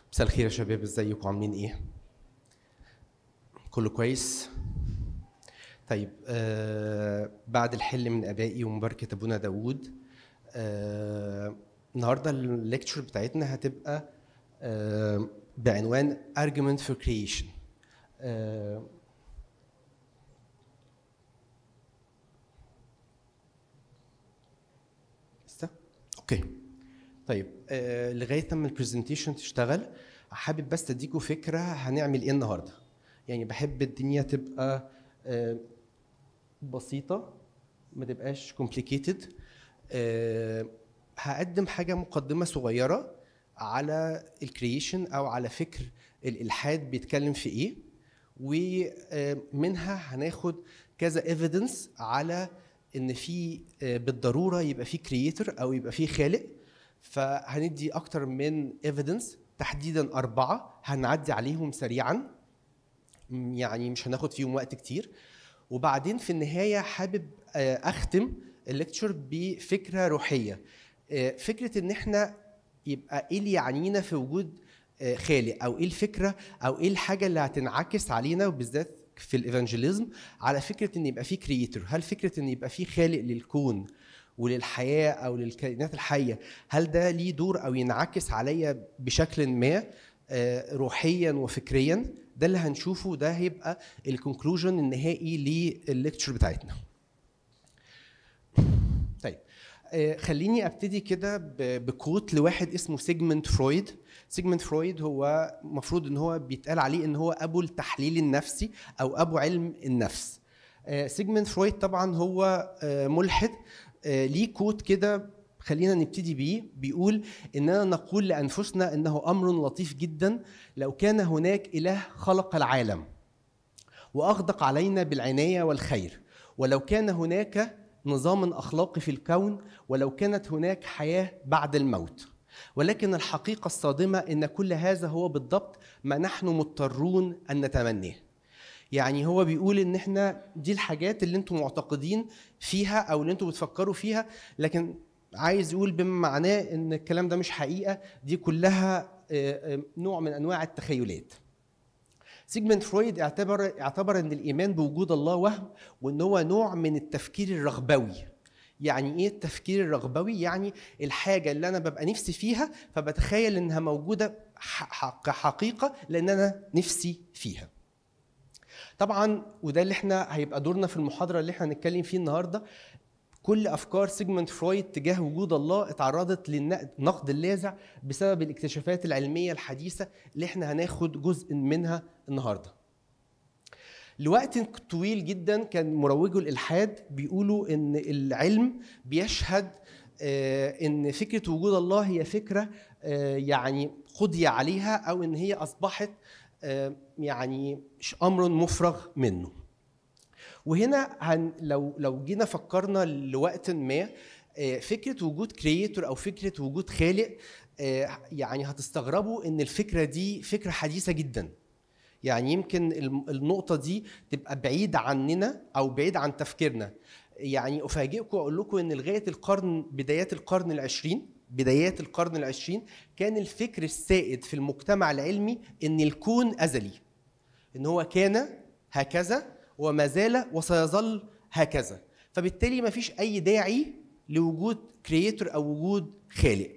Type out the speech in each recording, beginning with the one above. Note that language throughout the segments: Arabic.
مساء الخير يا شباب، ازيكم عاملين ايه؟ كله كويس؟ طيب بعد الحل من ابائي ومباركه ابونا داوود، النهارده الليكتشر بتاعتنا هتبقى بعنوان argument for creation. اوكي. طيب لغايه لما البرزنتيشن تشتغل حابب بس اديكم فكره هنعمل ايه النهارده. يعني بحب الدنيا تبقى بسيطه، ما تبقاش complicated. هقدم حاجه مقدمه صغيره على الكرييشن او على فكر الالحاد بيتكلم في ايه، ومنها هناخد كذا ايفيدنس على ان في بالضروره يبقى في كرييتور او يبقى في خالق. فهندي اكتر من ايفيدنس، تحديدا 4 هنعدي عليهم سريعا، يعني مش هناخد فيهم وقت كتير. وبعدين في النهايه حابب اختم الليكتشر بفكره روحيه، فكره ان احنا يبقى ايه اللي يعنينا في وجود خالق، او ايه الفكره او ايه الحاجه اللي هتنعكس علينا، وبالذات في الايفانجيليزم على فكره ان يبقى في كرييتور. هل فكره ان يبقى في خالق للكون وللحياه او للكائنات الحيه، هل ده ليه دور او ينعكس عليا بشكل ما روحيا وفكريا؟ ده اللي هنشوفه، ده هيبقى الكونكلوجن النهائي للليكتشر بتاعتنا. طيب خليني ابتدي كده بكوت لواحد اسمه سيجموند فرويد. سيجموند فرويد هو مفروض ان هو بيتقال عليه ان هو ابو التحليل النفسي او ابو علم النفس. سيجموند فرويد طبعا هو ملحد. ليه كوت كده خلينا نبتدي بيه، بيقول اننا نقول لانفسنا انه امر لطيف جدا لو كان هناك اله خلق العالم واغدق علينا بالعنايه والخير، ولو كان هناك نظام اخلاقي في الكون، ولو كانت هناك حياه بعد الموت. ولكن الحقيقه الصادمه ان كل هذا هو بالضبط ما نحن مضطرون ان نتمناه. يعني هو بيقول ان احنا دي الحاجات اللي انتم معتقدين فيها او اللي انتم بتفكروا فيها، لكن عايز يقول بما معناه ان الكلام ده مش حقيقه، دي كلها نوع من انواع التخيلات. سيجموند فرويد اعتبر ان الايمان بوجود الله وهم، وان هو نوع من التفكير الرغبوي. يعني ايه التفكير الرغبوي؟ يعني الحاجه اللي انا ببقى نفسي فيها فبتخيل انها موجوده حقيقه لان انا نفسي فيها. طبعا وده اللي احنا هيبقى دورنا في المحاضره اللي احنا هنتكلم فيه النهارده. كل افكار سيجموند فرويد تجاه وجود الله اتعرضت للنقد اللاذع بسبب الاكتشافات العلميه الحديثه اللي احنا هناخد جزء منها النهارده. لوقت طويل جدا كان مروجو الالحاد بيقولوا ان العلم بيشهد ان فكره وجود الله هي فكره يعني قضي عليها، او ان هي اصبحت يعني امر مفرغ منه. وهنا لو جينا فكرنا لوقت ما فكره وجود كرييتور او فكره وجود خالق، يعني هتستغربوا ان الفكره دي فكره حديثه جدا. يعني يمكن النقطه دي تبقى بعيده عننا او بعيد عن تفكيرنا. يعني افاجئكم واقول لكم ان لغايه بدايات القرن العشرين كان الفكر السائد في المجتمع العلمي ان الكون ازلي، ان هو كان هكذا وما زال وسيظل هكذا، فبالتالي ما فيش اي داعي لوجود كرييتور او وجود خالق.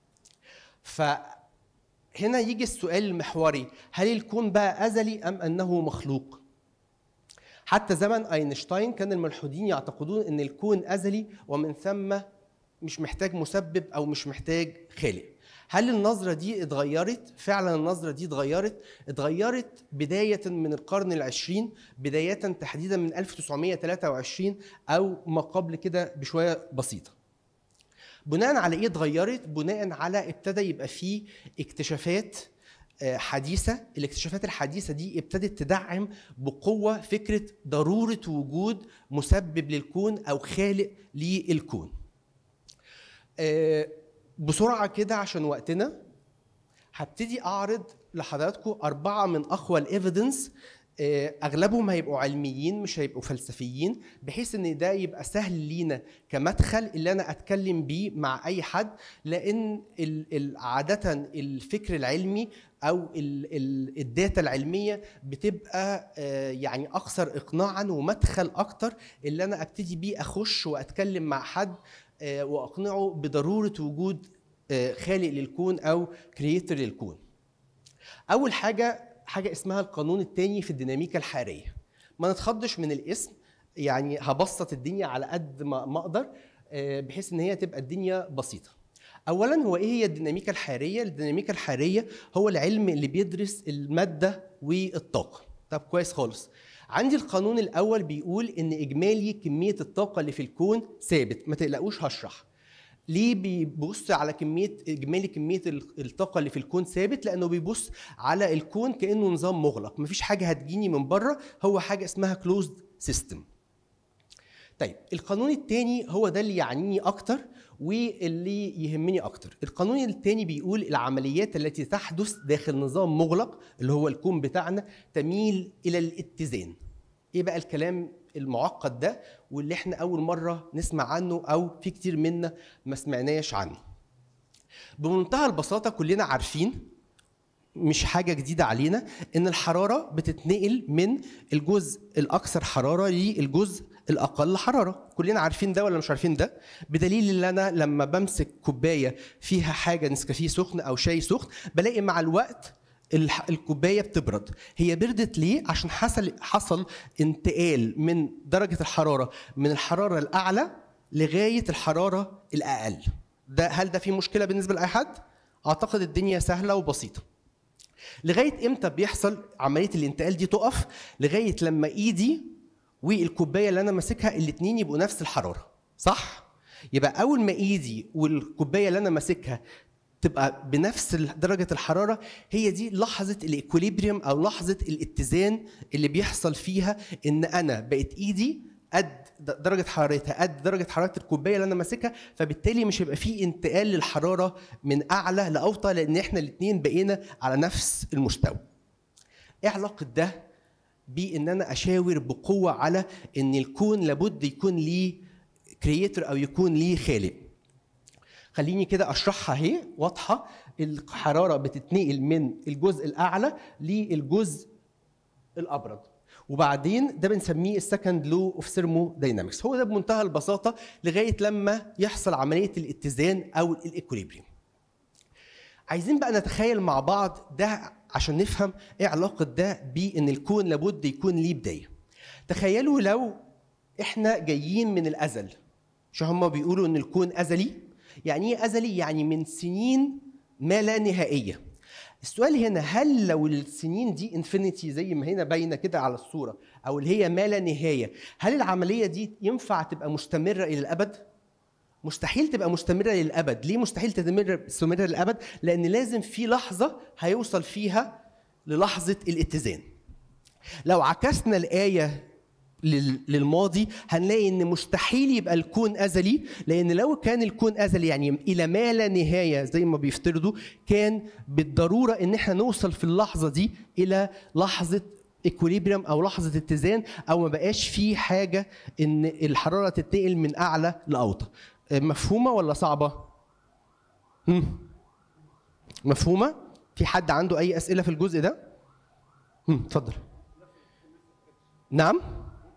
فهنا يجي السؤال المحوري، هل الكون بقى ازلي ام انه مخلوق؟ حتى زمن اينشتاين كان الملحدين يعتقدون ان الكون ازلي ومن ثم مش محتاج مسبب او مش محتاج خالق. هل النظرة دي اتغيرت؟ فعلا النظرة دي اتغيرت بداية من القرن العشرين، بداية تحديدا من 1923 أو ما قبل كده بشوية بسيطة. بناء على إيه اتغيرت؟ بناء على ابتدى يبقى فيه اكتشافات حديثة. الاكتشافات الحديثة دي ابتدت تدعم بقوة فكرة ضرورة وجود مسبب للكون أو خالق للكون. بسرعة كده عشان وقتنا هبتدي أعرض لحضراتكم 4 من أقوى الإيفيدنس اغلبهم هيبقوا علميين مش هيبقوا فلسفيين، بحيث ان ده يبقى سهل لينا كمدخل اللي انا اتكلم بيه مع اي حد، لان عاده الفكر العلمي او الداتا العلميه بتبقى يعني اكثر اقناعا ومدخل اكتر اللي انا ابتدي بيه اخش واتكلم مع حد واقنعه بضروره وجود خالق للكون او كرييتور للكون. اول حاجه اسمها القانون الثاني في الديناميكا الحراريه. ما نتخضش من الاسم، يعني هبسط الدنيا على قد ما اقدر بحيث ان هي تبقى الدنيا بسيطه. اولا هو ايه هي الديناميكا الحراريه؟ الديناميكا الحراريه هو العلم اللي بيدرس الماده والطاقه. طب كويس خالص. عندي القانون الاول بيقول ان اجمالي كميه الطاقه اللي في الكون ثابت، ما تقلقوش هشرح. ليه بيبص على اجمالي كميه الطاقه اللي في الكون ثابت؟ لانه بيبص على الكون كانه نظام مغلق، مفيش حاجه هتجيني من بره، هو حاجه اسمها كلوزد سيستم. طيب القانون الثاني هو ده اللي يعنيني اكتر واللي يهمني اكتر. القانون الثاني بيقول العمليات التي تحدث داخل نظام مغلق اللي هو الكون بتاعنا تميل الى الاتزان. ايه بقى الكلام المعقد ده واللي احنا اول مره نسمع عنه او في كتير منا ما سمعناش عنه؟ بمنتهى البساطه كلنا عارفين، مش حاجه جديده علينا، ان الحراره بتتنقل من الجزء الاكثر حراره للجزء الاقل حراره. كلنا عارفين ده ولا مش عارفين ده؟ بدليل ان انا لما بمسك كوبايه فيها حاجه نسكافيه سخن او شاي سخن بلاقي مع الوقت الكوبايه بتبرد. هي بردت ليه؟ عشان حصل انتقال من درجه الحراره من الحراره الاعلى لغايه الحراره الاقل. هل ده في مشكله بالنسبه لاي حد؟ اعتقد الدنيا سهله وبسيطه. لغايه امتى بيحصل عمليه الانتقال دي؟ تقف لغايه لما ايدي والكوبايه اللي انا ماسكها الاثنين يبقوا نفس الحراره، صح؟ يبقى اول ما ايدي والكوبايه اللي انا ماسكها تبقى بنفس درجه الحراره، هي دي لحظه الايكوليبريم او لحظه الاتزان اللي بيحصل فيها ان انا بقت ايدي قد درجه حرارتها قد درجه حراره الكوبايه اللي انا ماسكها، فبالتالي مش هيبقى في انتقال للحراره من اعلى لاوطى لان احنا الاثنين بقينا على نفس المستوى. ايه علاقه ده بان انا اشاور بقوه على ان الكون لابد يكون ليه كرييتور او يكون ليه خالق؟ خليني كده اشرحها اهي واضحه. الحراره بتتنقل من الجزء الاعلى للجزء الابرد، وبعدين ده بنسميه السكند لو اوف ثيرموداينامكس. هو ده بمنتهى البساطه لغايه لما يحصل عمليه الاتزان او الايكوليبريم. عايزين بقى نتخيل مع بعض ده عشان نفهم ايه علاقه ده بان الكون لابد يكون ليه بدايه. تخيلوا لو احنا جايين من الازل، شو هم بيقولوا ان الكون ازلي؟ يعني ايه ازلي؟ يعني من سنين ما لا نهائيه. السؤال هنا، هل لو السنين دي انفينيتي زي ما هنا باينه كده على الصوره، او اللي هي ما لا نهايه، هل العمليه دي ينفع تبقى مستمره الى الابد؟ مستحيل تبقى مستمره للابد. ليه مستحيل تستمر للابد؟ لان لازم في لحظه هيوصل فيها للحظه الاتزان. لو عكسنا الايه للماضي هنلاقي ان مستحيل يبقى الكون ازلي، لان لو كان الكون ازلي يعني الى ما لا نهايه زي ما بيفترضوا، كان بالضروره ان احنا نوصل في اللحظه دي الى لحظه ايكوليبريم او لحظه اتزان، او ما بقاش في حاجه ان الحراره تتنقل من اعلى لاوطى. مفهومه ولا صعبه؟ مفهومه؟ في حد عنده اي اسئله في الجزء ده؟ اتفضل. نعم؟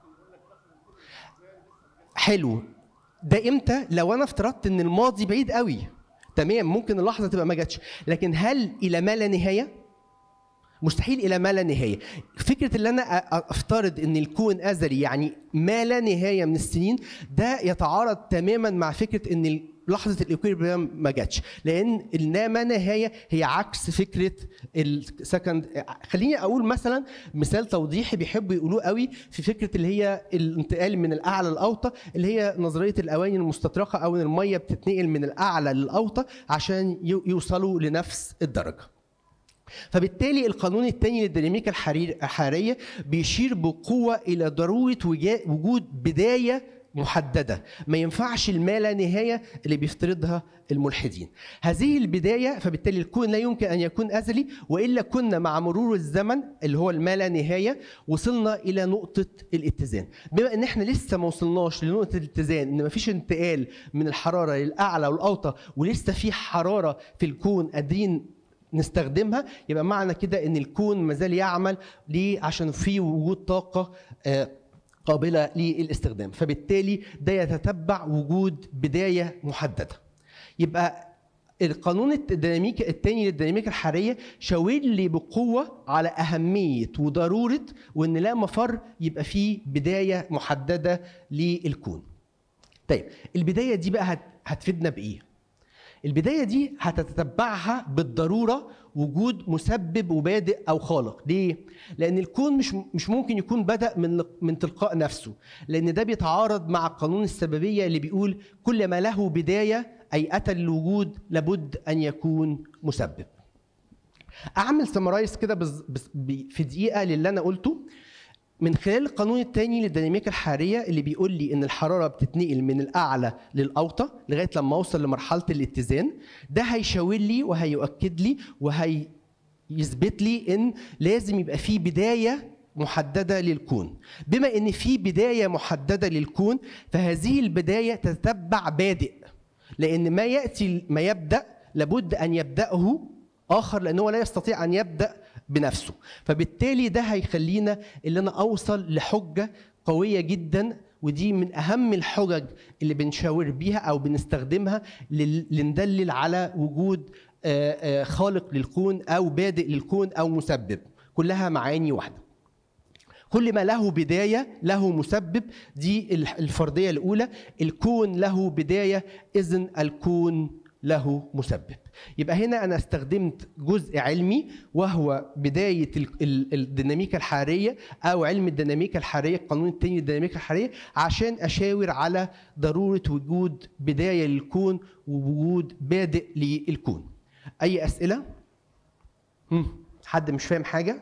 حلو. ده امتى؟ لو انا افترضت ان الماضي بعيد قوي، تمام، ممكن اللحظه تبقى ما جاتش، لكن هل الى ما لا نهايه؟ مستحيل الى ما لا نهايه. فكره ان انا افترض ان الكون ازلي يعني ما لا نهايه من السنين، ده يتعارض تماما مع فكره ان لحظه الايكوليبريم ما جاتش، لان اللا ما نهايه هي عكس فكره السكند. خليني اقول مثلا مثال توضيحي بيحبوا يقولوه قوي في فكره اللي هي الانتقال من الاعلى للاوطى، اللي هي نظريه الاواني المستطرقه، او ان الميه بتتنقل من الاعلى للاوطى عشان يوصلوا لنفس الدرجه. فبالتالي القانون الثاني للديناميكا الحراريه بيشير بقوه الى ضروره وجود بدايه محدده، ما ينفعش الما لا نهايه اللي بيفترضها الملحدين. هذه البدايه، فبالتالي الكون لا يمكن ان يكون ازلي، والا كنا مع مرور الزمن اللي هو الما لا نهايه وصلنا الى نقطه الاتزان. بما ان احنا لسه ما وصلناش لنقطه الاتزان، ان ما فيش انتقال من الحراره للاعلى والاوطى، ولسه في حراره في الكون قادرين نستخدمها، يبقى معنى كده ان الكون ما زال يعمل ليه؟ عشان في وجود طاقه قابله للاستخدام. فبالتالي ده يتتبع وجود بدايه محدده. يبقى القانون الديناميكي الثاني للديناميكا الحراريه شاور لي بقوه على اهميه وضروره وان لا مفر يبقى في بدايه محدده للكون. طيب البدايه دي بقى هتفيدنا بايه؟ البداية دي هتتبعها بالضرورة وجود مسبب وبادئ أو خالق. ليه؟ لأن الكون مش ممكن يكون بدأ من تلقاء نفسه، لأن ده بيتعارض مع قانون السببية اللي بيقول كل ما له بداية أي أتى للوجود لابد أن يكون مسبب. أعمل سمرايز كده في دقيقة للي أنا قلته من خلال القانون الثاني للديناميكا الحراريه اللي بيقول لي ان الحراره بتتنقل من الاعلى للاوطى لغايه لما اوصل لمرحله الاتزان. ده هيشاور لي وهيؤكد لي وهيثبت لي ان لازم يبقى في بدايه محدده للكون. بما ان في بدايه محدده للكون فهذه البدايه تتبع بادئ، لان ما ياتي ما يبدا لابد ان يبداه اخر، لانه هو لا يستطيع ان يبدا بنفسه. فبالتالي ده هيخلينا اللي انا اوصل لحجه قويه جدا، ودي من اهم الحجج اللي بنشاور بيها او بنستخدمها لندلل على وجود خالق للكون او بادئ للكون او مسبب. كلها معاني واحده. كل ما له بدايه له مسبب، دي الفرضيه الاولى. الكون له بدايه، اذن الكون له مسبب. يبقى هنا أنا استخدمت جزء علمي وهو بداية الديناميكا الحرارية أو علم الديناميكا الحرارية، القانون الثاني للديناميكا الحرارية، عشان أشاور على ضرورة وجود بداية للكون ووجود بادئ للكون. أي أسئلة؟ حد مش فاهم حاجة؟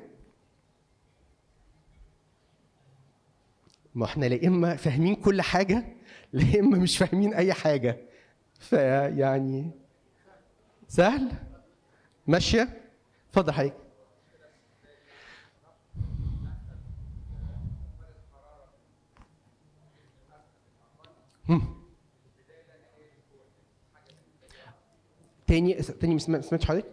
ما احنا لا إما فاهمين كل حاجة لا إما مش فاهمين أي حاجة. فيعني سهل؟ ماشية؟ اتفضل حضرتك. تاني ما سمعتش حضرتك؟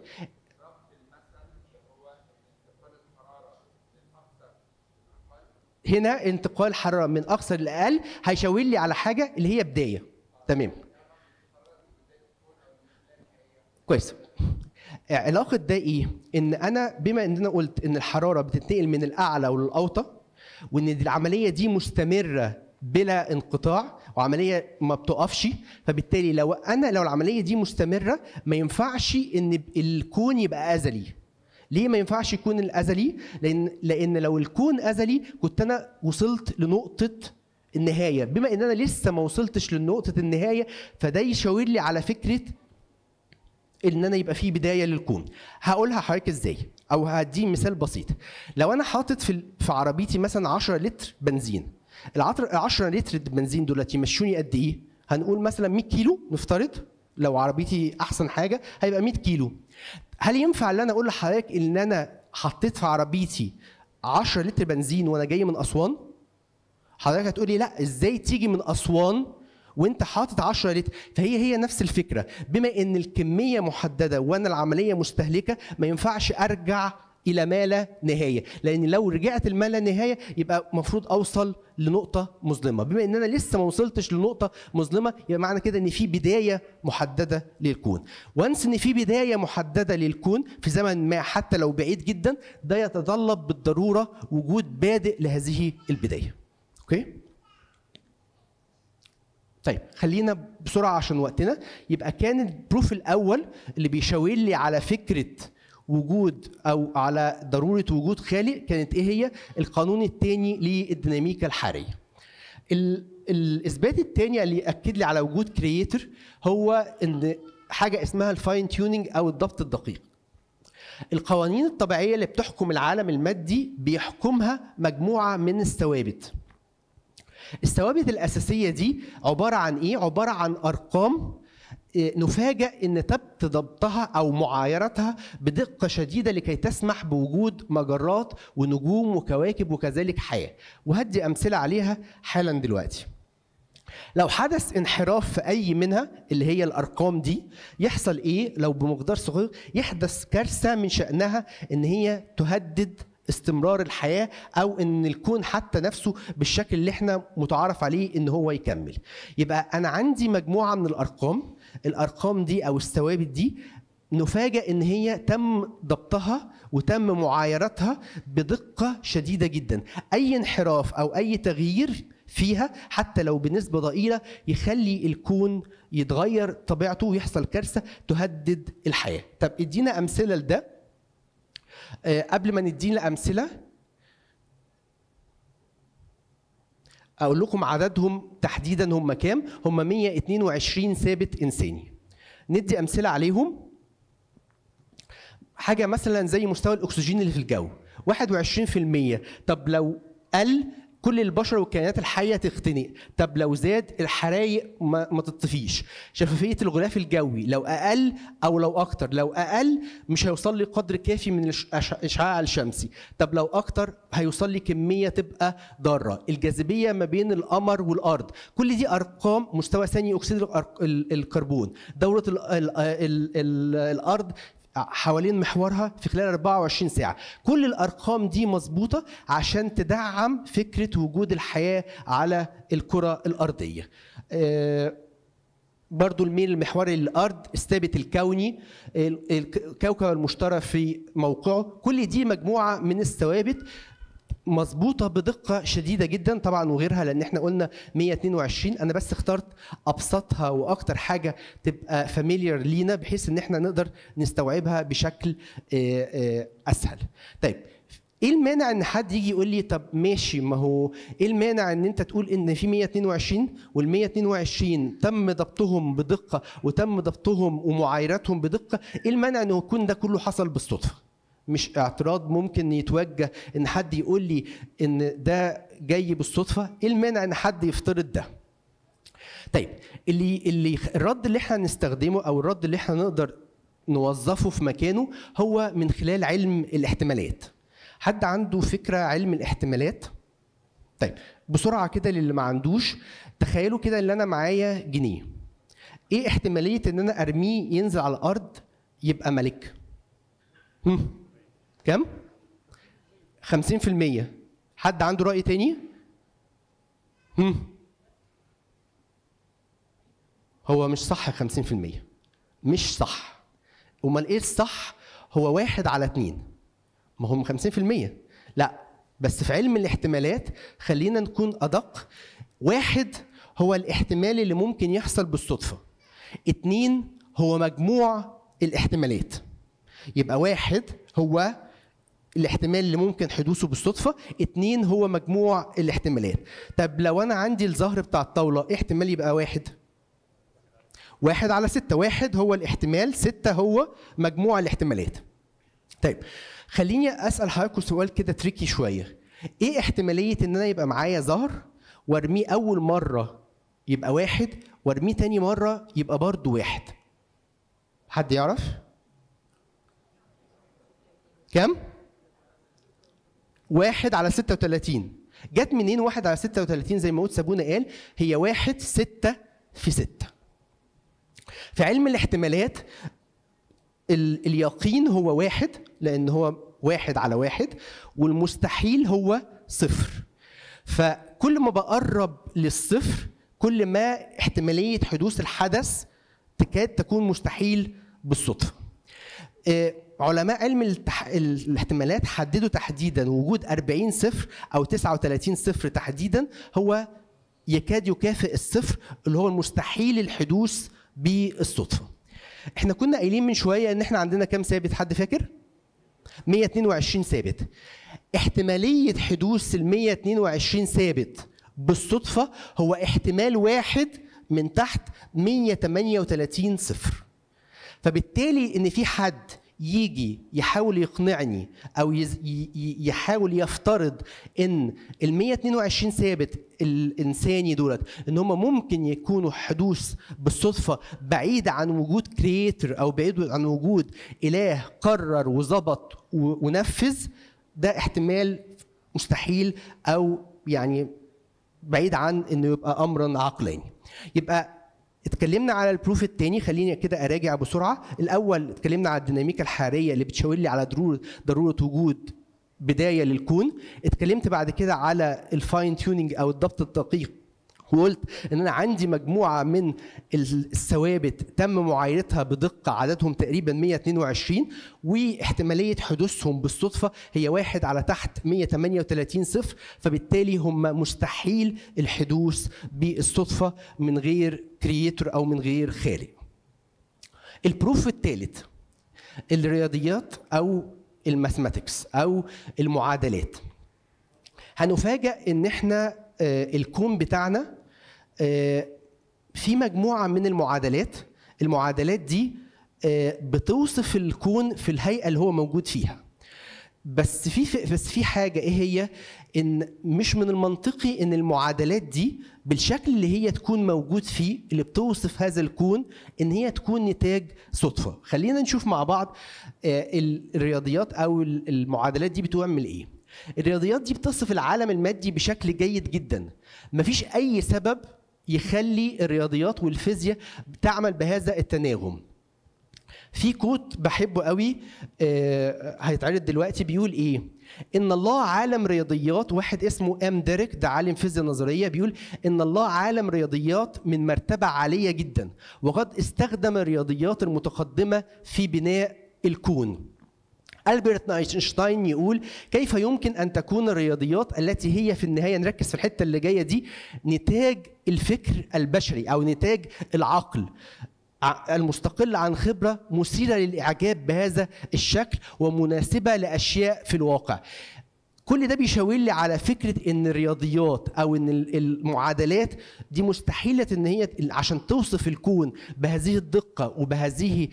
هنا انتقال الحرارة من أقصى لأقل هيشاور لي على حاجة اللي هي بداية. تمام. كويس. علاقة ده ايه؟ ان انا بما ان انا قلت ان الحرارة بتتنقل من الاعلى وللاوطى، وان العملية دي مستمرة بلا انقطاع وعملية ما بتقفش، فبالتالي لو العملية دي مستمرة ما ينفعش ان الكون يبقى ازلي. ليه ما ينفعش يكون الازلي؟ لان لو الكون ازلي كنت انا وصلت لنقطة النهاية. بما ان انا لسه ما وصلتش لنقطة النهاية، فده يشاور لي على فكرة ان انا يبقى في بدايه للكون. هقولها حضرتك ازاي، او هدي مثال بسيط. لو انا حاطط في عربيتي مثلا 10 لتر بنزين، ال 10 لتر بنزين دولت يمشوني قد ايه؟ هنقول مثلا 100 كيلو نفترض، لو عربيتي احسن حاجه هيبقى 100 كيلو. هل ينفع ان انا اقول لحضرتك ان انا حطيت في عربيتي 10 لتر بنزين وانا جاي من اسوان؟ حضرتك هتقولي لا، ازاي تيجي من اسوان وانت حاطط 10 لتر؟ فهي نفس الفكره. بما ان الكميه محدده وانا العمليه مستهلكه، ما ينفعش ارجع الى ما لا نهايه، لان لو رجعت لما لا نهايه يبقى المفروض اوصل لنقطه مظلمه. بما ان انا لسه ما وصلتش لنقطه مظلمه، يبقى معنى كده ان في بدايه محدده للكون. وانس ان في بدايه محدده للكون في زمن ما حتى لو بعيد جدا، ده يتطلب بالضروره وجود بادئ لهذه البدايه. اوكي؟ طيب خلينا بسرعه عشان وقتنا. يبقى كان البروف الاول اللي بيشاور لي على فكره وجود او على ضروره وجود خالق كانت ايه هي؟ القانون الثاني للديناميكا الحراريه. الاثبات الثاني اللي ياكد لي على وجود كرييتور هو ان حاجه اسمها الفاين تيونينج او الضبط الدقيق. القوانين الطبيعيه اللي بتحكم العالم المادي بيحكمها مجموعه من الثوابت. الثوابت الاساسيه دي عباره عن ايه؟ عباره عن ارقام نفاجأ ان تم ضبطها او معايرتها بدقه شديده لكي تسمح بوجود مجرات ونجوم وكواكب وكذلك حياه، وهدي امثله عليها حالا دلوقتي. لو حدث انحراف في اي منها اللي هي الارقام دي، يحصل ايه؟ لو بمقدار صغير يحدث كارثه من شأنها ان هي تهدد استمرار الحياه او ان الكون حتى نفسه بالشكل اللي احنا متعارف عليه ان هو يكمل. يبقى انا عندي مجموعه من الارقام دي او الثوابت دي نفاجأ ان هي تم ضبطها وتم معايرتها بدقه شديده جدا. اي انحراف او اي تغيير فيها حتى لو بنسبه ضئيله يخلي الكون يتغير طبيعته ويحصل كارثه تهدد الحياه. طب ادينا امثله لده. قبل ما ندينا امثله اقول لكم عددهم تحديدا هم كام. هم 122 ثابت انساني. ندي امثله عليهم. حاجه مثلا زي مستوى الاكسجين اللي في الجو 21%. طب لو قل كل البشر والكائنات الحيه تختنق. طب لو زاد الحرايق ما تطفيش. شفافيه الغلاف الجوي لو اقل او لو اكتر، لو اقل مش هيوصل لي قدر كافي من الاشعاع الشمسي. طب لو اكتر هيوصل لي كميه تبقى ضاره. الجاذبيه ما بين القمر والارض، كل دي ارقام. مستوى ثاني اكسيد الكربون، دوره الارض حوالين محورها في خلال 24 ساعة. كل الأرقام دي مظبوطة عشان تدعم فكرة وجود الحياة على الكرة الأرضية. برضو الميل المحوري للأرض، الثابت الكوني، الكوكب المشتري في موقعه، كل دي مجموعة من الثوابت مظبوطه بدقه شديده جدا طبعا وغيرها، لان احنا قلنا 122. انا بس اخترت ابسطها واكتر حاجه تبقى فاميليار لينا بحيث ان احنا نقدر نستوعبها بشكل اسهل. طيب ايه المانع ان حد يجي يقول لي طب ماشي، ما هو ايه المانع ان انت تقول ان في 122 وال 122 تم ضبطهم بدقه وتم ضبطهم ومعايرتهم بدقه؟ ايه المانع انه يكون ده كله حصل بالصدفه؟ مش اعتراض ممكن يتوجه ان حد يقول لي ان ده جاي بالصدفه. ايه المانع ان حد يفترض ده؟ طيب الرد اللي احنا نستخدمه او الرد اللي احنا نقدر نوظفه في مكانه هو من خلال علم الاحتمالات. حد عنده فكره علم الاحتمالات؟ طيب بسرعه كده للي ما عندوش، تخيلوا كده ان انا معايا جنيه. ايه احتماليه ان انا ارميه ينزل على الارض يبقى ملك؟ كم؟ 50%. حد عنده رأي تاني؟ هو مش صح 50%. مش صح. امال ايه الصح؟ هو 1/2. ما هم 50%. لا بس في علم الاحتمالات خلينا نكون أدق. 1 هو الاحتمال اللي ممكن يحصل بالصدفة. 2 هو مجموع الاحتمالات. يبقى 1 هو الاحتمال اللي ممكن حدوثه بالصدفة، 2 هو مجموع الاحتمالات. طب لو أنا عندي الظهر بتاع الطاولة إيه احتمال يبقى 1؟ 1/6. 1 هو الاحتمال، 6 هو مجموع الاحتمالات. طيب خليني أسأل حضراتكم سؤال كده تريكي شوية. إيه احتمالية إن أنا يبقى معايا ظهر وارميه أول مرة يبقى 1 وارميه تاني مرة يبقى برضه 1؟ حد يعرف؟ كم؟ 1/36. جت منين 1/36؟ زي ما قلت سابونا قال هي 1 6 في 6. في علم الاحتمالات اليقين هو 1 لأن هو 1/1 والمستحيل هو 0. فكل ما بقرب للصفر كل ما احتمالية حدوث الحدث تكاد تكون مستحيل بالصدفة. علماء علم الاحتمالات حددوا تحديدا وجود 40 صفر أو 39 صفر تحديدا هو يكاد يكافئ الصفر اللي هو المستحيل الحدوث بالصدفة. احنا كنا قايلين من شوية ان احنا عندنا كام ثابت؟ حد فاكر؟ 122 ثابت. احتمالية حدوث ال 122 ثابت بالصدفة هو احتمال 1 من تحت 138 صفر. فبالتالي ان في حد يجي يحاول يقنعني او يحاول يفترض ان ال 122 ثابت الانساني دولت ان هم ممكن يكونوا حدوث بالصدفه بعيد عن وجود كرييتور او بعيد عن وجود اله قرر وظبط ونفذ، ده احتمال مستحيل او يعني بعيد عن انه يبقى امرا عقلاني. يبقى اتكلمنا على البروف الثاني، خليني كده اراجع بسرعه. الاول اتكلمنا على الديناميكا الحراريه اللي بتشاور لي على ضروره وجود بدايه للكون. اتكلمت بعد كده على الفاين تيونينج او الضبط الدقيق، وقلت ان انا عندي مجموعه من الثوابت تم معايرتها بدقه عددهم تقريبا 122 واحتماليه حدوثهم بالصدفه هي 1 على تحت 138 صفر، فبالتالي هم مستحيل الحدوث بالصدفه من غير كرييتور او من غير خالق. البروف الثالث الرياضيات او الماثماتكس او المعادلات. هنفاجئ ان احنا الكون بتاعنا في مجموعه من المعادلات دي بتوصف الكون في الهيئه اللي هو موجود فيها. بس في حاجه ايه هي؟ ان مش من المنطقي ان المعادلات دي بالشكل اللي هي تكون موجود فيه اللي بتوصف هذا الكون ان هي تكون نتاج صدفه. خلينا نشوف مع بعض الرياضيات او المعادلات دي بتعمل ايه. الرياضيات دي بتصف العالم المادي بشكل جيد جدا، مفيش اي سبب يخلي الرياضيات والفيزياء تعمل بهذا التناغم. في كوت بحبه قوي هيتعرض دلوقتي، بيقول ايه؟ ان الله عالم رياضيات. واحد اسمه ديريك، ده عالم فيزياء نظريه، بيقول ان الله عالم رياضيات من مرتبه عاليه جدا، وقد استخدم الرياضيات المتقدمه في بناء الكون. ألبرت اينشتاين يقول كيف يمكن أن تكون الرياضيات التي هي في النهاية، نركز في الحتة اللي جاية دي، نتاج الفكر البشري أو نتاج العقل المستقل عن خبرة مثيرة للإعجاب بهذا الشكل ومناسبة لأشياء في الواقع. كل ده بيشاور لي على فكرة إن الرياضيات أو إن المعادلات دي مستحيلة إن هي عشان توصف الكون بهذه الدقة وبهذه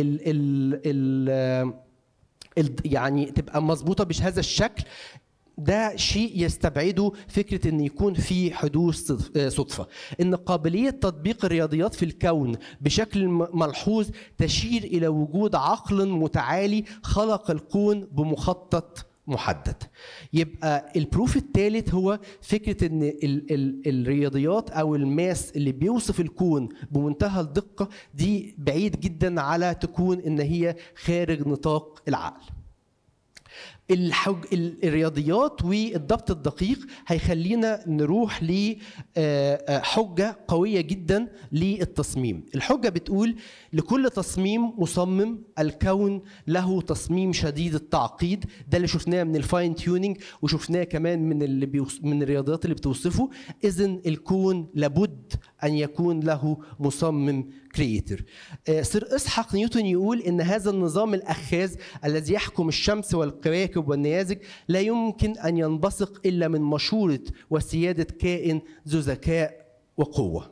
يعني تبقى مظبوطه بهذا الشكل. ده شيء يستبعده فكره ان يكون في حدوث صدفه. ان قابليه تطبيق الرياضيات في الكون بشكل ملحوظ تشير الى وجود عقل متعالي خلق الكون بمخطط محدد. يبقى البروف الثالث هو فكره ان الرياضيات او الماس اللي بيوصف الكون بمنتهى الدقه دي بعيد جدا على تكون ان هي خارج نطاق العقل. الرياضيات والضبط الدقيق هيخلينا نروح لحجة قوية جدا للتصميم. الحجة بتقول لكل تصميم مصمم الكون له تصميم شديد التعقيد. ده اللي شفناه من الفاين تيونينج وشفناه كمان من الرياضيات اللي بتوصفه. إذن الكون لابد أن يكون له مصمم كرييتور. سير إسحاق نيوتن يقول إن هذا النظام الأخاذ الذي يحكم الشمس والكواكب والنيازك لا يمكن أن ينبثق إلا من مشورة وسيادة كائن ذو ذكاء وقوة.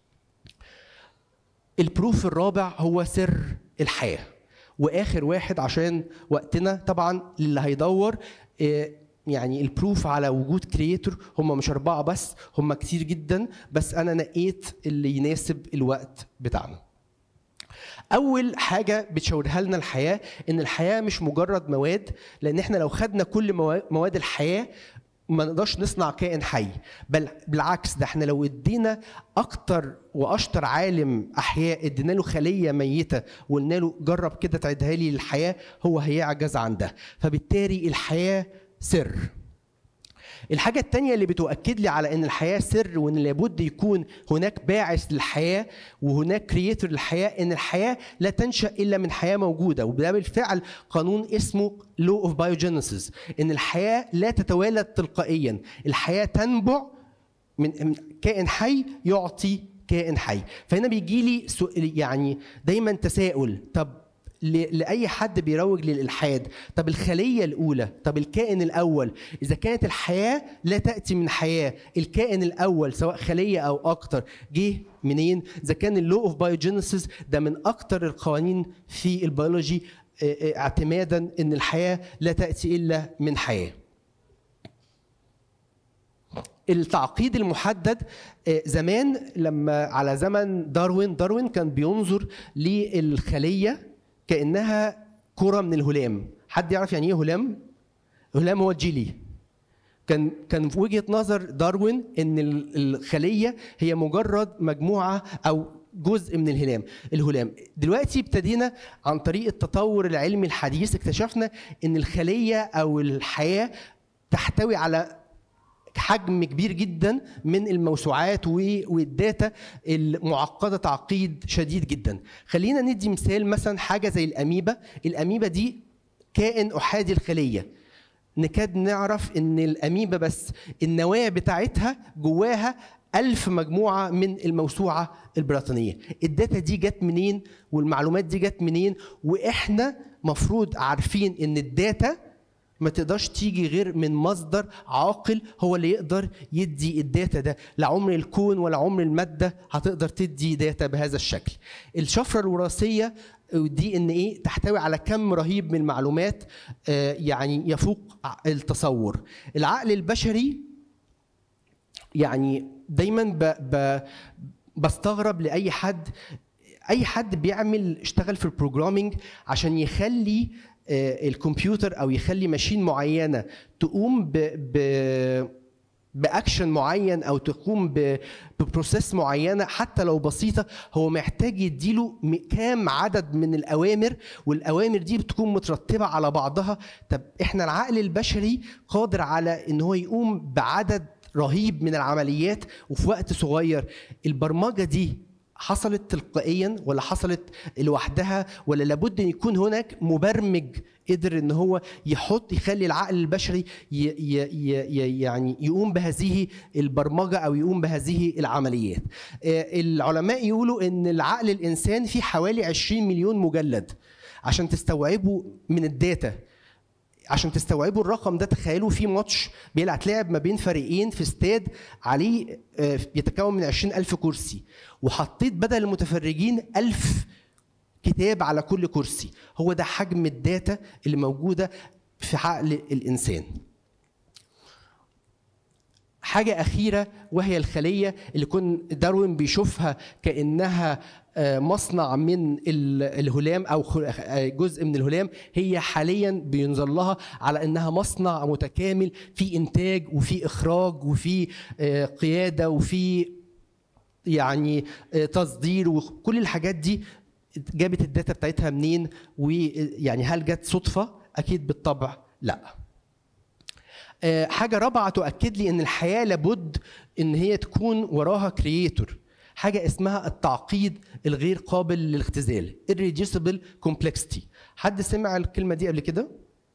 البروف الرابع هو سر الحياة، وآخر واحد عشان وقتنا طبعا اللي هيدور يعني البروف على وجود كرييتور. هم مش 4 بس، هم كتير جدا، بس أنا نقيت اللي يناسب الوقت بتاعنا. أول حاجة بتشاورها لنا الحياة إن الحياة مش مجرد مواد، لأن إحنا لو خدنا كل مواد الحياة ما نقدرش نصنع كائن حي. بل بالعكس، ده احنا لو ادينا اكتر واشطر عالم احياء ادينا له خليه ميته وقلنا له جرب كده تعيدها لي للحياه، هو هيعجز عن ده. فبالتالي الحياه سر. الحاجة التانية اللي بتؤكد لي على ان الحياة سر وان لابد يكون هناك باعث للحياة وهناك كرييتور للحياة، ان الحياة لا تنشأ الا من حياة موجودة. وده بالفعل قانون اسمه law of biogenesis، ان الحياة لا تتوالد تلقائيا، الحياة تنبع من كائن حي يعطي كائن حي. فهنا بيجي لي يعني دايما تساؤل، طب لأي حد بيروج للإلحاد، طب الخلية الأولى، طب الكائن الأول، إذا كانت الحياة لا تأتي من حياة، الكائن الأول سواء خلية أو أكتر جه منين؟ إذا كان اللو أوف بايوجينيسيس ده من أكتر القوانين في البيولوجي اعتمادا ان الحياه لا تاتي الا من حياه. التعقيد المحدد زمان لما على زمن داروين كان بينظر للخليه كانها كره من الهلام. حد يعرف يعني ايه هلام؟ هلام هو الجيلي. كان في وجهه نظر داروين ان الخليه هي مجرد مجموعه او جزء من الهلام. دلوقتي ابتدينا عن طريق التطور العلمي الحديث اكتشفنا ان الخليه او الحياه تحتوي على حجم كبير جدا من الموسوعات والداتا المعقده تعقيد شديد جدا. خلينا ندي مثال، مثلا حاجه زي الاميبا دي كائن احادي الخليه. نكاد نعرف ان الاميبا بس النواه بتاعتها جواها 1000 مجموعه من الموسوعه البريطانيه. الداتا دي جت منين والمعلومات دي جت منين؟ واحنا مفروض عارفين ان الداتا ما تقدرش تيجي غير من مصدر عاقل هو اللي يقدر يدي الداتا ده. لا عمر الكون ولا عمر الماده هتقدر تدي داتا بهذا الشكل. الشفره الوراثيه دي ان ايه تحتوي على كم رهيب من المعلومات يعني يفوق التصور. العقل البشري يعني دايما بستغرب لاي حد بيعمل اشتغل في البروجرامينج عشان يخلي الكمبيوتر او يخلي ماشين معينه تقوم باكشن معين او تقوم ببروسيس معينه حتى لو بسيطه. هو محتاج يديله كام عدد من الاوامر، والاوامر دي بتكون مترتبه على بعضها. طب احنا العقل البشري قادر على ان هو يقوم بعدد رهيب من العمليات وفي وقت صغير. البرمجه دي حصلت تلقائيا ولا حصلت لوحدها، ولا لابد ان يكون هناك مبرمج قدر ان هو يخلي العقل البشري يعني يقوم بهذه البرمجه او يقوم بهذه العمليات؟ العلماء يقولوا ان العقل الانسان فيه حوالي 20 مليون مجلد. عشان تستوعبوا من الداتا، عشان تستوعبوا الرقم ده، تخيلوا في ماتش بيلعب ما بين فريقين في استاد عليه يتكون من 20,000 كرسي، وحطيت بدل المتفرجين 1000 كتاب على كل كرسي. هو ده حجم الداتا اللي موجودة في عقل الإنسان. حاجة أخيرة وهي الخلية اللي كان داروين بيشوفها كأنها مصنع من الهلام أو جزء من الهلام، هي حاليا بينظر لها على أنها مصنع متكامل في إنتاج وفي إخراج وفي قيادة وفي يعني تصدير، وكل الحاجات دي جابت الداتا بتاعتها منين؟ ويعني هل جت صدفة؟ أكيد بالطبع لا. حاجة رابعة تؤكد لي ان الحياة لابد ان هي تكون وراها كرييتور، حاجة اسمها التعقيد الغير قابل للاختزال، irreducible complexity. حد سمع الكلمة دي قبل كده؟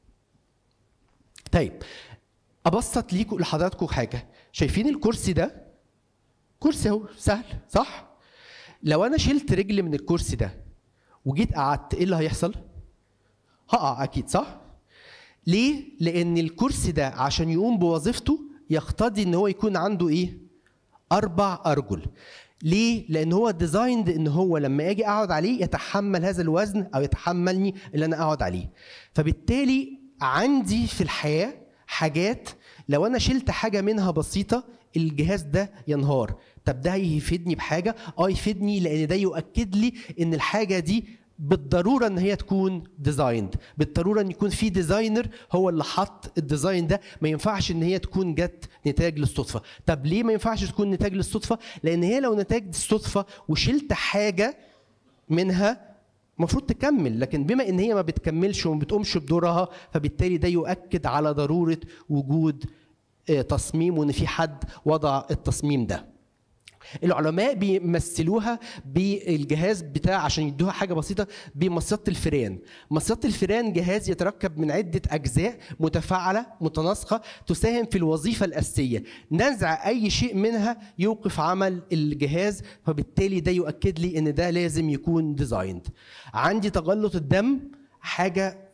طيب ابسط ليكم لحضراتكم حاجة. شايفين الكرسي ده؟ كرسي اهو سهل صح؟ لو انا شلت رجل من الكرسي ده وجيت قعدت، ايه اللي هيحصل؟ هقع اكيد صح؟ ليه؟ لأن الكرسي ده عشان يقوم بوظيفته يقتضي إن هو يكون عنده إيه؟ 4 أرجل. ليه؟ لأن هو ديزايند إن هو لما أجي أقعد عليه يتحمل هذا الوزن أو يتحملني اللي أنا أقعد عليه. فبالتالي عندي في الحياة حاجات لو أنا شلت حاجة منها بسيطة الجهاز ده ينهار. طب ده هيفيدني بحاجة؟ يفيدني لأن ده يؤكد لي إن الحاجة دي بالضروره ان هي تكون ديزايند، بالضروره ان يكون في ديزاينر هو اللي حط الديزاين ده. ما ينفعش ان هي تكون جت نتاج للصدفه. طب ليه ما ينفعش تكون نتاج للصدفه؟ لان هي لو نتاج الصدفه وشلت حاجه منها المفروض تكمل، لكن بما ان هي ما بتكملش وما بتقومش بدورها فبالتالي ده يؤكد على ضروره وجود تصميم وان في حد وضع التصميم ده. العلماء بيمثلوها بالجهاز بتاع عشان يدوها حاجه بسيطه بمصيده الفيران. مصيده الفيران جهاز يتركب من عده اجزاء متفاعله متناسقه تساهم في الوظيفه الاساسيه. نزع اي شيء منها يوقف عمل الجهاز، فبالتالي ده يؤكد لي ان ده لازم يكون ديزايند. عندي تجلط الدم، حاجه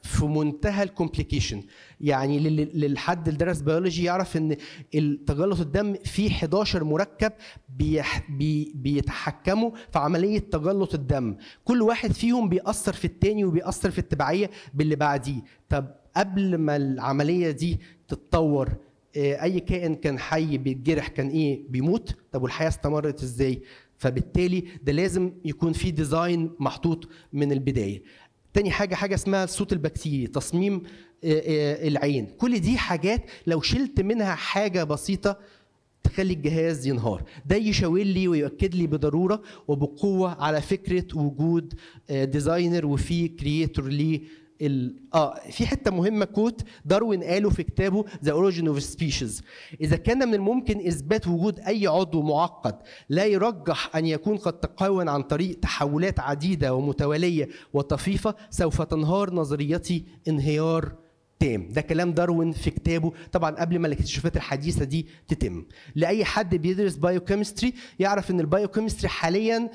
في منتهى الكومبليكيشن. يعني للحد اللي درس بيولوجي يعرف ان تجلط الدم فيه 11 مركب بيتحكموا في عمليه تجلط الدم، كل واحد فيهم بيأثر في التاني وبيأثر في التبعيه باللي بعديه. طب قبل ما العمليه دي تتطور اي كائن كان حي بيتجرح كان ايه؟ بيموت. طب والحياه استمرت ازاي؟ فبالتالي ده لازم يكون في ديزاين محطوط من البدايه. تاني حاجه اسمها الصوت البكتيري، تصميم العين. كل دي حاجات لو شلت منها حاجه بسيطه تخلي الجهاز ينهار. ده يشاور لي ويؤكد لي بضروره وبقوه على فكره وجود ديزاينر وفي كرييتور ليه. في حته مهمه كوت داروين قاله في كتابه The Origin of Species: اذا كان من الممكن اثبات وجود اي عضو معقد لا يرجح ان يكون قد تكون عن طريق تحولات عديده ومتواليه وطفيفه سوف تنهار نظريتي انهيار تام. ده كلام داروين في كتابه، طبعا قبل ما الاكتشافات الحديثه دي تتم. لاي حد بيدرس بايوكيمستري يعرف ان البايوكيمستري حاليا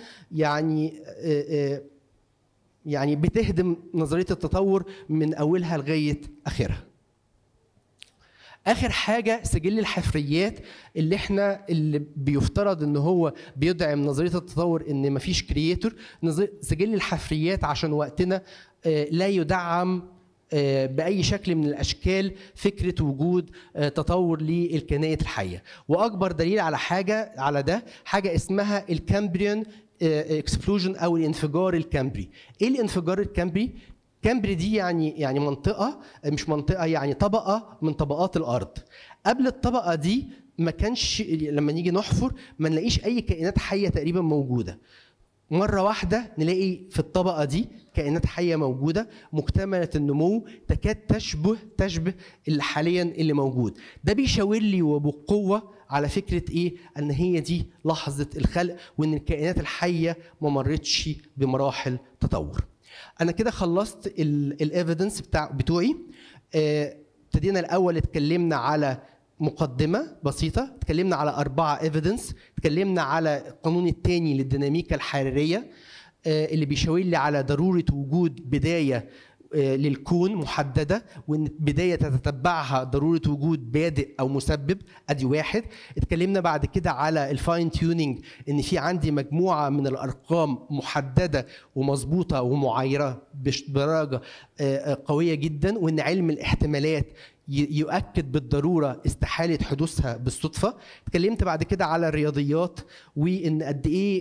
يعني بتهدم نظريه التطور من اولها لغايه اخرها. اخر حاجه سجل الحفريات اللي بيفترض ان هو بيدعم نظريه التطور ان مفيش كرييتور. سجل الحفريات عشان وقتنا لا يدعم باي شكل من الاشكال فكره وجود تطور للكائنات الحيه. واكبر دليل على ده حاجه اسمها الكامبريان اكسبلوجن او الانفجار الكامبري. ايه الانفجار الكامبري؟ كامبري دي يعني منطقه، مش منطقه، يعني طبقه من طبقات الارض. قبل الطبقه دي ما كانش، لما نيجي نحفر ما نلاقيش اي كائنات حيه تقريبا موجوده. مره واحده نلاقي في الطبقه دي كائنات حيه موجوده مكتمله النمو تكاد تشبه اللي حاليا اللي موجود. ده بيشاور لي وبقوه على فكره ايه؟ ان هي دي لحظه الخلق وان الكائنات الحيه ما مرتش بمراحل تطور. انا كده خلصت الايفيدنس بتوعي. ابتدينا الاول اتكلمنا على مقدمه بسيطه، اتكلمنا على 4 ايفيدنس، اتكلمنا على القانون الثاني للديناميكا الحراريه اللي بيشاور لي على ضروره وجود بدايه للكون محدده، وان بدايه تتتبعها ضروره وجود بادئ او مسبب. ادي واحد. اتكلمنا بعد كده على الفاين تيونينج، ان في عندي مجموعه من الارقام محدده ومظبوطه ومعايره بدرجه قويه جدا، وان علم الاحتمالات يؤكد بالضروره استحاله حدوثها بالصدفه. اتكلمت بعد كده على الرياضيات وان قد ايه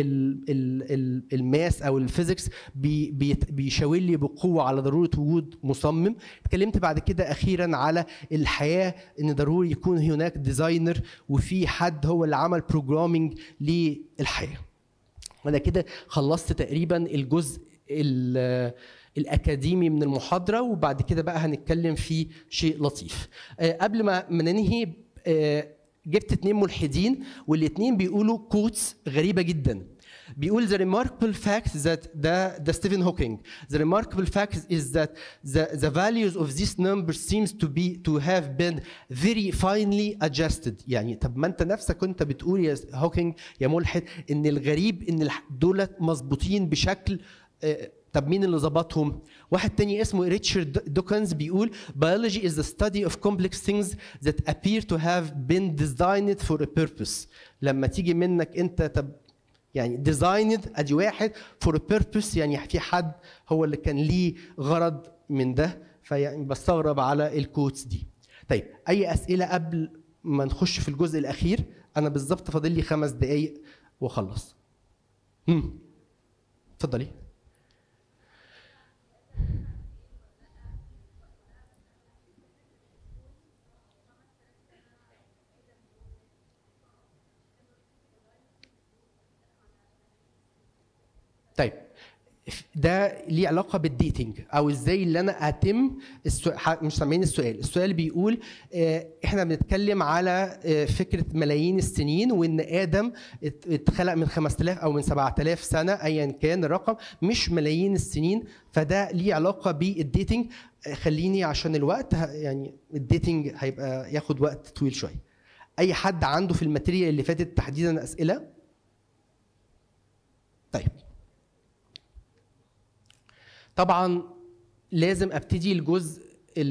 الماس او الفيزيكس بيشاور لي بقوه على ضروره وجود مصمم. اتكلمت بعد كده اخيرا على الحياه، ان ضروري يكون هناك ديزاينر وفي حد هو اللي عمل بروجرامينج للحياه. وانا كده خلصت تقريبا الجزء الأكاديمي من المحاضرة، وبعد كده بقى هنتكلم في شيء لطيف. قبل ما ننهي جبت 2 ملحدين والاثنين بيقولوا كوتس غريبة جدا. بيقول the remarkable fact that the Stephen Hawking, the remarkable fact is that the values of this number seems to have been very finely adjusted. يعني طب ما انت نفسك كنت بتقول يا هوكينج يا ملحد ان الغريب ان دولت مظبوطين بشكل، طب مين اللي ظبطهم؟ واحد تاني اسمه ريتشارد دوكنز بيقول biology is the study of complex things that appear to have been designed for a purpose. لما تيجي منك انت طب يعني designed ادي واحد for a purpose، يعني في حد هو اللي كان ليه غرض من ده. فيعني بستغرب على الكوتس دي. طيب اي اسئله قبل ما نخش في الجزء الاخير؟ انا بالظبط فاضل لي 5 دقائق واخلص. اتفضلي. طيب ده ليه علاقه بالديتنج او ازاي اللي انا اتم مش سامعين السؤال بيقول احنا بنتكلم على فكره ملايين السنين، وان ادم اتخلق من 5000 او من 7000 سنه ايا كان الرقم، مش ملايين السنين. فده ليه علاقه بالديتنج. خليني عشان الوقت يعني الديتنج هيبقى ياخد وقت طويل شويه. اي حد عنده في الماتيريال اللي فاتت تحديدا اسئله؟ طيب طبعا لازم ابتدي الجزء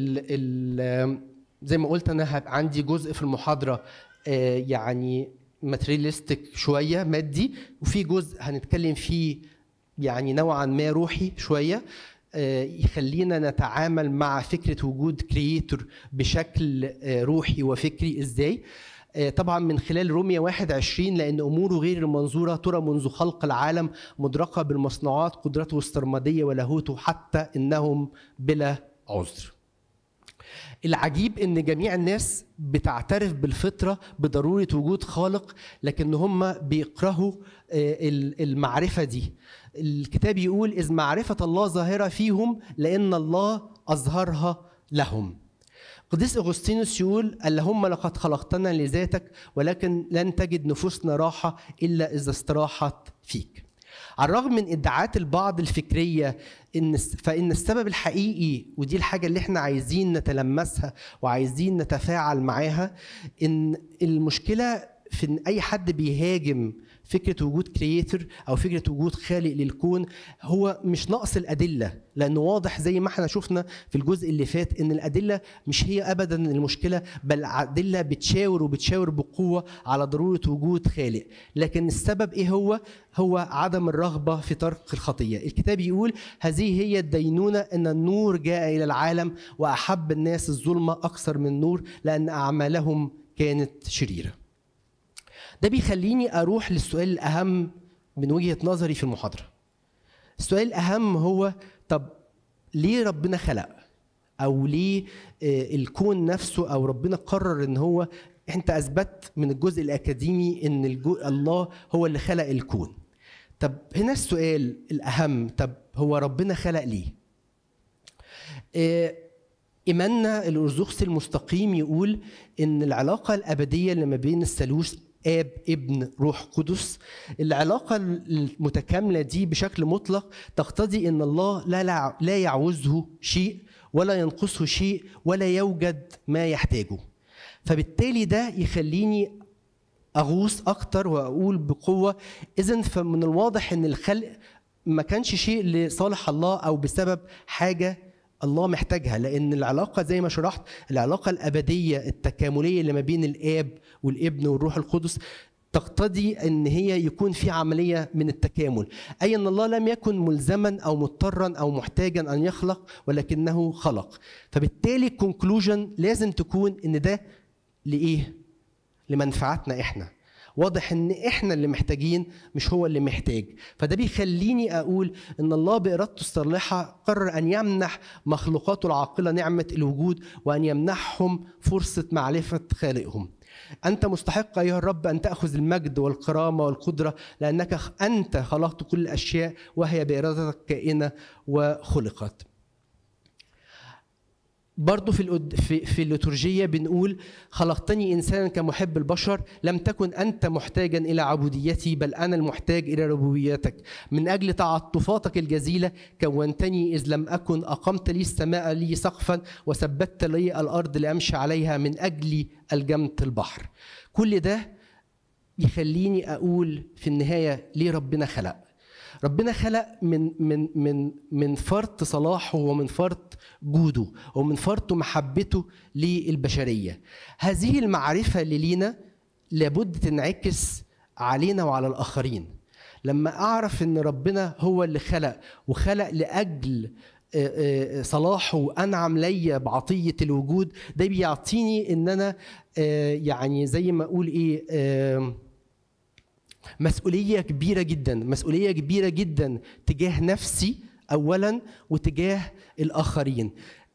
زي ما قلت انا هبقى عندي جزء في المحاضره يعني ماترياليستيك شويه مادي، وفي جزء هنتكلم فيه يعني نوعا ما روحي شويه يخلينا نتعامل مع فكره وجود كرييتور بشكل روحي وفكري ازاي. طبعا من خلال رومية 21 لأن أموره غير المنظورة ترى منذ خلق العالم مدركة بالمصنوعات قدرته السرمدية ولاهوته حتى إنهم بلا عذر. العجيب إن جميع الناس بتعترف بالفطرة بضرورة وجود خالق، لكن هم بيكرهوا المعرفة دي. الكتاب يقول إذ معرفة الله ظاهرة فيهم لأن الله أظهرها لهم. قديس أغسطينوس يقول اللهم لقد خلقتنا لذاتك ولكن لن تجد نفوسنا راحة إلا إذا استراحت فيك. على الرغم من ادعاءات البعض الفكرية فإن السبب الحقيقي، ودي الحاجة اللي احنا عايزين نتلمسها وعايزين نتفاعل معاها، إن المشكلة في إن أي حد بيهاجم فكرة وجود كرييتور أو فكرة وجود خالق للكون هو مش نقص الأدلة، لأنه واضح زي ما احنا شفنا في الجزء اللي فات إن الأدلة مش هي أبدا المشكلة، بل الأدلة بتشاور بقوة على ضرورة وجود خالق. لكن السبب إيه هو عدم الرغبة في ترك الخطية. الكتاب يقول هذه هي الدينونة إن النور جاء إلى العالم وأحب الناس الظلمة أكثر من النور لأن أعمالهم كانت شريرة. ده بيخليني أروح للسؤال الأهم من وجهة نظري في المحاضرة. السؤال الأهم هو طب ليه ربنا خلق؟ أو ليه الكون نفسه أو ربنا قرر إن هو، أنت أثبت من الجزء الأكاديمي إن الله هو اللي خلق الكون. طب هنا السؤال الأهم، طب هو ربنا خلق ليه؟ إيماننا الأرثوذكسي المستقيم يقول إن العلاقة الأبدية اللي ما بين الثالوث آب ابن روح قدس، العلاقة المتكاملة دي بشكل مطلق تقتضي أن الله لا يعوزه شيء ولا ينقصه شيء ولا يوجد ما يحتاجه. فبالتالي ده يخليني أغوص أكتر وأقول بقوة إذن فمن الواضح أن الخلق ما كانش شيء لصالح الله أو بسبب حاجة الله محتاجها، لأن العلاقة زي ما شرحت العلاقة الأبدية التكاملية اللي ما بين الآب والابن والروح القدس تقتضي أن هي يكون في عملية من التكامل، أي أن الله لم يكن ملزما أو مضطرا أو محتاجا أن يخلق ولكنه خلق. فبالتالي الكونكلوجن لازم تكون أن ده لإيه؟ لمنفعتنا إحنا. واضح ان احنا اللي محتاجين مش هو اللي محتاج. فده بيخليني اقول ان الله بارادته الصالحه قرر ان يمنح مخلوقاته العاقله نعمه الوجود وان يمنحهم فرصه معرفه خالقهم. انت مستحق ايها الرب ان تاخذ المجد والكرامه والقدره لانك انت خلقت كل الاشياء وهي بارادتك كائنه وخلقت. برضو في الليتورجية بنقول خلقتني إنسانا كمحب البشر، لم تكن أنت محتاجا إلى عبوديتي بل أنا المحتاج إلى ربوبيتك. من أجل تعاطفاتك الجزيلة كونتني إذ لم أكن، أقمت لي السماء لي سقفا وثبتت لي الأرض لأمشي عليها، من أجلي ألجمت البحر. كل ده يخليني أقول في النهاية ليه ربنا خلق. ربنا خلق من فرط صلاحه ومن فرط جوده ومن فرط محبته للبشرية. هذه المعرفة اللي لينا لابد تنعكس علينا وعلى الآخرين. لما أعرف أن ربنا هو اللي خلق وخلق لأجل صلاحه وأنعم لي بعطية الوجود، ده بيعطيني أن أنا يعني زي ما أقول مسؤولية كبيرة جدا تجاه نفسي أولا وتجاه الآخرين.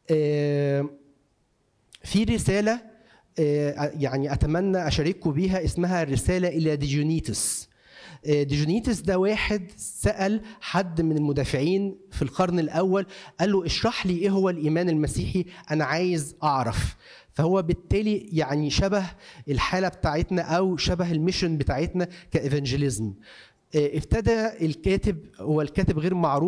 في رسالة يعني أتمنى أشارككم بيها اسمها الرسالة إلى ديجونيتس. ديجونيتس ده واحد سأل حد من المدافعين في القرن الأول، قال له اشرح لي إيه هو الإيمان المسيحي، أنا عايز أعرف. فهو بالتالي يعني شبه الحالة بتاعتنا أو شبه الميشن بتاعتنا كإيفانجيليزم. ابتدى الكاتب، هو الكاتب غير معروف،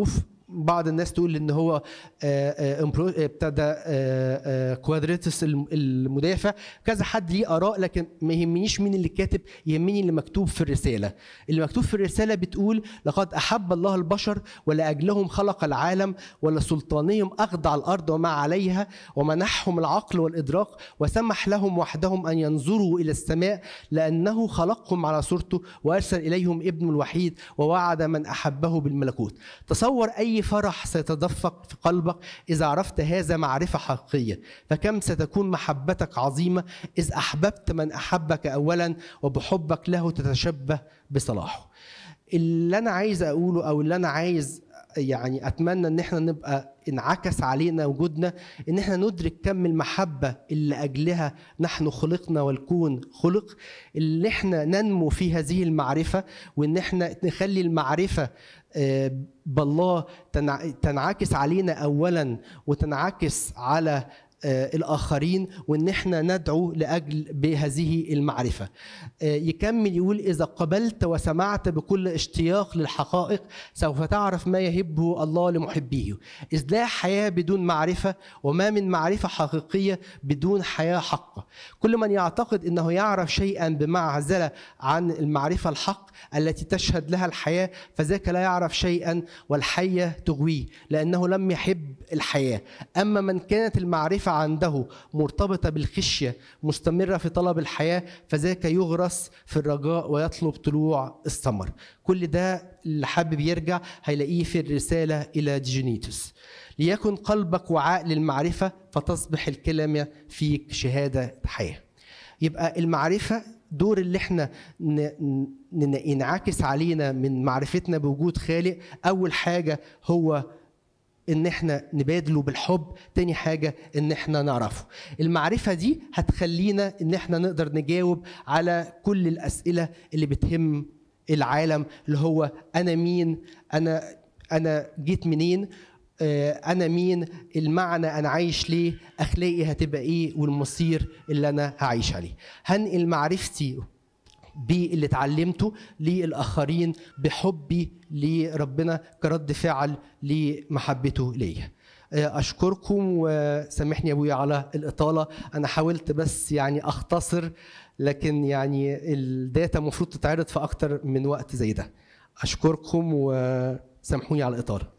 بعض الناس تقول ان هو ابتدى كوادريتس المدافع، كذا حد ليه اراء، لكن ما يهمنيش مين اللي كاتب، يهمني اللي مكتوب في الرساله. اللي مكتوب في الرساله بتقول: لقد احب الله البشر ولاجلهم خلق العالم، ولسلطانهم اخضع الارض وما عليها، ومنحهم العقل والادراك، وسمح لهم وحدهم ان ينظروا الى السماء، لانه خلقهم على صورته وارسل اليهم ابنه الوحيد، ووعد من احبه بالملكوت. تصور اي فرح سيتدفق في قلبك اذا عرفت هذا معرفه حقيقيه، فكم ستكون محبتك عظيمه اذ احببت من احبك اولا، وبحبك له تتشبه بصلاحه. اللي انا عايز اقوله، او اللي انا عايز يعني اتمنى ان احنا نبقى انعكس علينا وجودنا، ان احنا ندرك كم المحبه اللي اجلها نحن خلقنا والكون خلق، اللي احنا ننمو في هذه المعرفه، وان احنا نخلي المعرفه بالله تنعكس علينا اولا وتنعكس على الآخرين، وإن احنا ندعو لأجل بهذه المعرفة. يكمل يقول: إذا قبلت وسمعت بكل اشتياق للحقائق سوف تعرف ما يهبه الله لمحبيه، إذ لا حياة بدون معرفة، وما من معرفة حقيقية بدون حياة حقة. كل من يعتقد أنه يعرف شيئا بمعزلة عن المعرفة الحق التي تشهد لها الحياة، فذاك لا يعرف شيئا، والحية تغويه، لأنه لم يحب الحياة. أما من كانت المعرفة عنده مرتبطة بالخشية مستمرة في طلب الحياة، فذاك يغرس في الرجاء ويطلب طلوع الثمر. كل ده اللي حابب يرجع هيلاقيه في الرسالة إلى ديجونيتوس. ليكن قلبك وعاء للمعرفة، فتصبح الكلمة فيك شهادة حياة. يبقى المعرفة دور اللي احنا ينعكس علينا من معرفتنا بوجود خالق. أول حاجة هو ان احنا نبادله بالحب، تاني حاجة ان احنا نعرفه. المعرفة دي هتخلينا ان احنا نقدر نجاوب على كل الأسئلة اللي بتهم العالم، اللي هو انا مين، انا جيت منين، انا مين، المعنى انا عايش ليه، اخلاقي هتبقى ايه، والمصير اللي انا هعيش عليه. هنقل معرفتي باللي اتعلمته للآخرين بحبي لربنا كرد فعل لمحبته ليا. أشكركم، وسامحني يا أبويا على الإطالة. أنا حاولت بس يعني أختصر، لكن يعني الداتا المفروض تتعرض في أكتر من وقت زي ده. أشكركم وسامحوني على الإطالة.